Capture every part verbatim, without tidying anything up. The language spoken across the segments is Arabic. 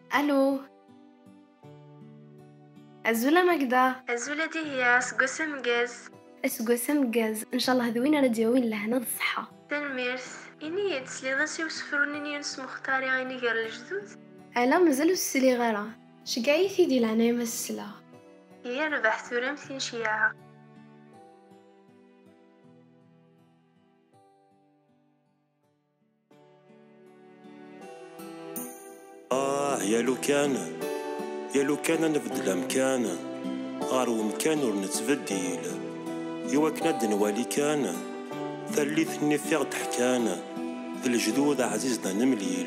الو عزوله ماكدا عزولة دي هي سقوسة مقاز اسكوسه مكاز ان شاء الله هذوين راه دياوين لهنا الصحه. تنميرس إني يتسليضا سي وسفروني ينس مختاري غيني غير الجدود. الا مازال السلي غيره شكاي ثيدي العنايه مسلا هي ربح ثورة مثين شياعة. آه يا لو كان يا لو كان نبدل أمكان غار ومكان ور نتبدل يوا كنا نوالي كان ثلثني فيغ تحكان ذي الجدود عزيزنا نمليل.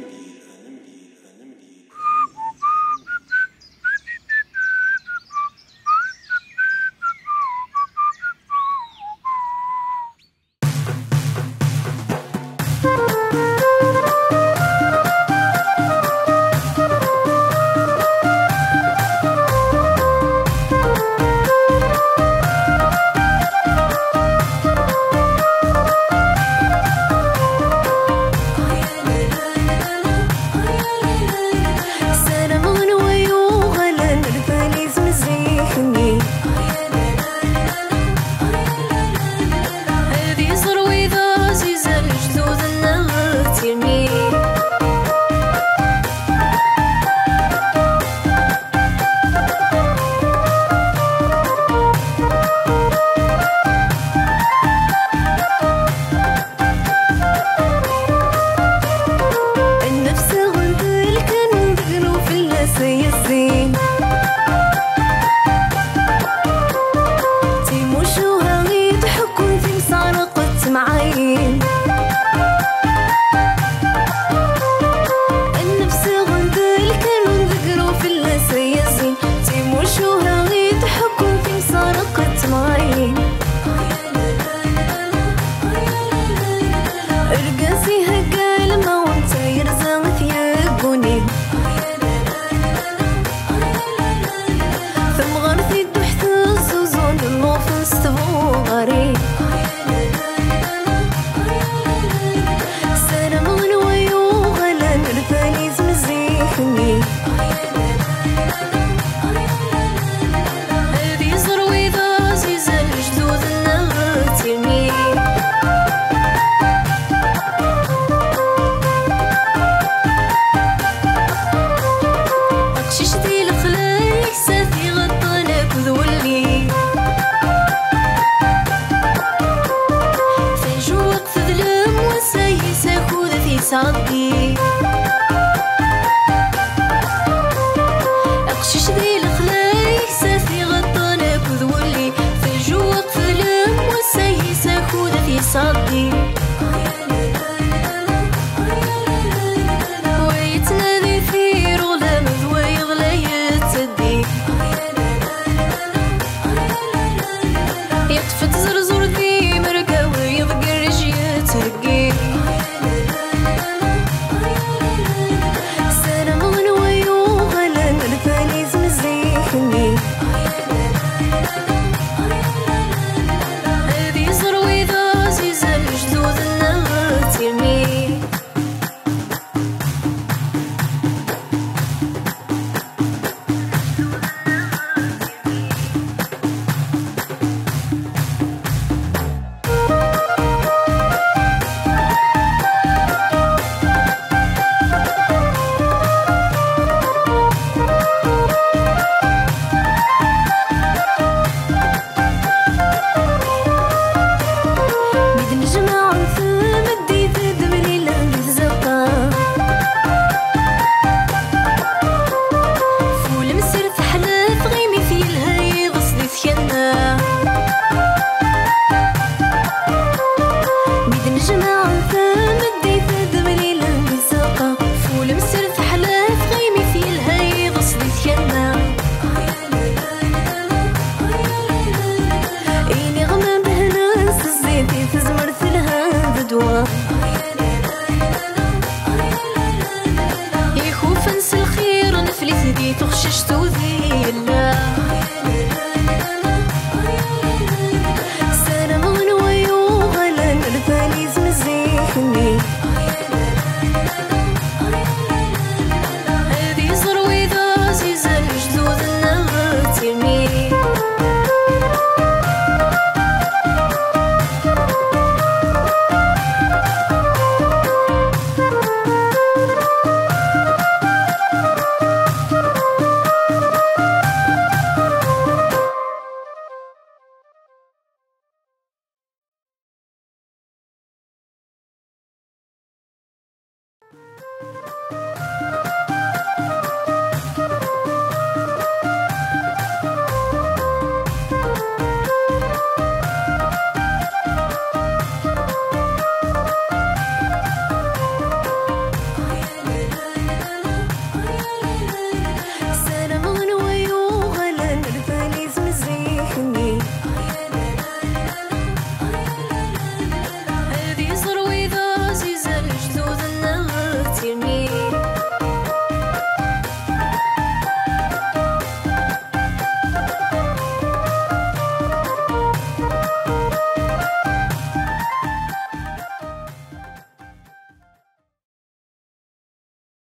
صدي اقشش ذي الخلايق سافي غطانك وذولي في الجوق في الام والسي ساخوذ في صدي ويتنادي في رغلة مذوي غلي تدي يطفت زرزور ذي مرقا ويضقر رجي ترقي يخوف انسى الخير نفلت دي تخششتو